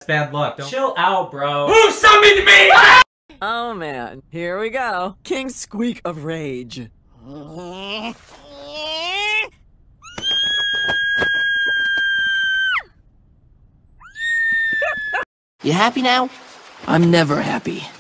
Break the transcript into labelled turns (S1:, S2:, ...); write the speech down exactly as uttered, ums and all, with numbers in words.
S1: bad luck. Don't
S2: Chill out, bro.
S1: Who summoned me?
S3: Oh man, here we go. King Squeak of Rage.
S4: You happy now? I'm never happy.